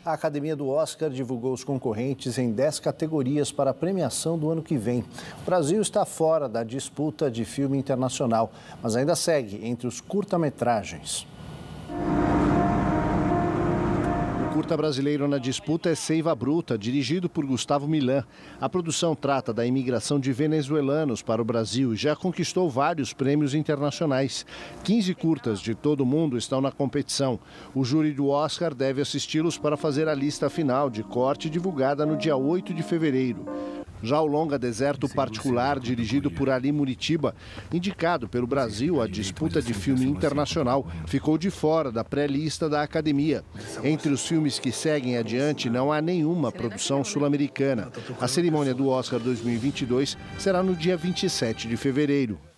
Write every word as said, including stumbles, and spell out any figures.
A Academia do Oscar divulgou os concorrentes em dez categorias para a premiação do ano que vem. O Brasil está fora da disputa de filme internacional, mas ainda segue entre os curta-metragens. O curta brasileiro na disputa é Seiva Bruta, dirigido por Gustavo Millan. A produção trata da imigração de venezuelanos para o Brasil e já conquistou vários prêmios internacionais. quinze curtas de todo o mundo estão na competição. O júri do Oscar deve assisti-los para fazer a lista final de corte divulgada no dia oito de fevereiro. Já o longa Deserto Particular, dirigido por Ali Muritiba, indicado pelo Brasil à disputa de filme internacional, ficou de fora da pré-lista da Academia. Entre os filmes que seguem adiante, não há nenhuma produção sul-americana. A cerimônia do Oscar dois mil e vinte e dois será no dia vinte e sete de fevereiro.